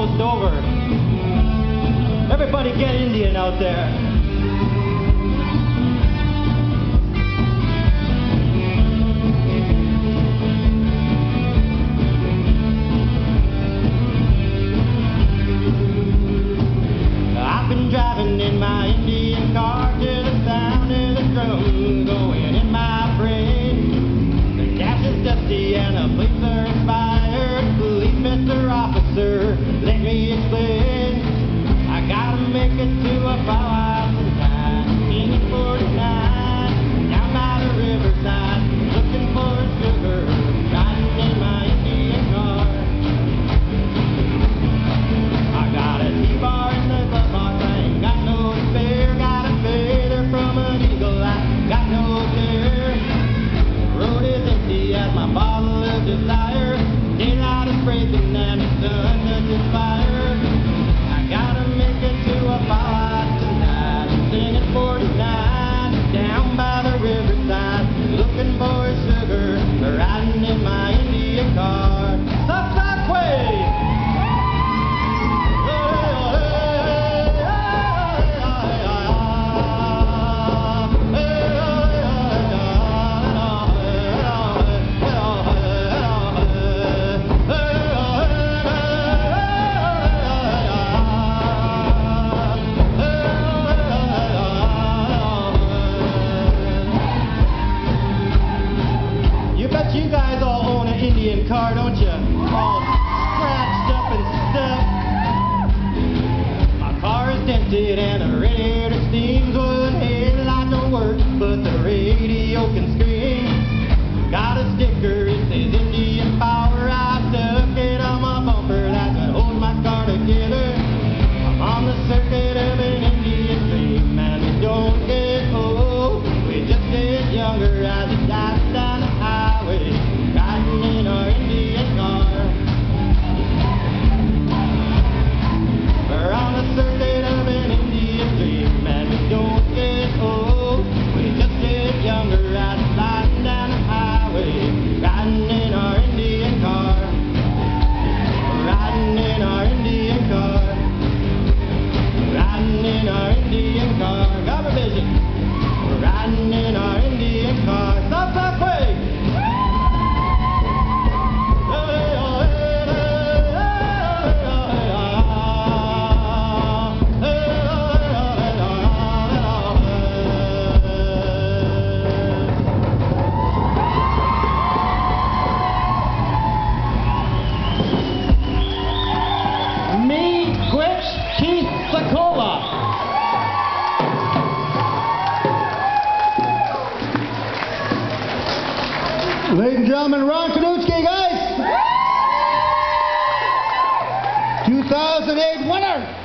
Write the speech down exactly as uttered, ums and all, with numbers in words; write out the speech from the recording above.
almost over. Everybody get Indian out there. I've been driving in my Indian car to the sound of the drum going in my brain. The gas is dusty and the police are inspired. Please, Mister Officer, let me explain. I gotta make it to a powwow tonight. Singing forty-nine down by the riverside, looking for a sugar, riding in my Indian car. I got a T-bar in the glove box, I ain't got no spare. Got a feather from an eagle, I got no care. The road is empty as my bottle of desire. Daylight is breaking and the sun touches fire. I gotta make it to a powwow tonight. I'm singing forty-nine down by the riverside, looking for a sugar, riding in my Indian car. Southside way. You guys all own an Indian car, don't you? All scratched up and stuff. My car is dented and the radiator steams. Well, the headlight don't work, but the radio can scream. Got a sticker, it says Indian power. I stuck it on my bumper, that's what holds my car together. I'm on the circuit of an Indian dream, and we don't get old, we just get younger as it dies down the highway, riding in our Indian car. We're on the circuit of an Indian dream, and we don't get old, we just get younger as it sliding down the highway, riding in our Indian car. Riding in our Indian car. Riding in our Indian car. Got a vision. We're riding in our Indian car. Stop that way. Meegwetch, Keith Secola. Ladies and gentlemen, Ron Kanutski, guys! two thousand eight winner!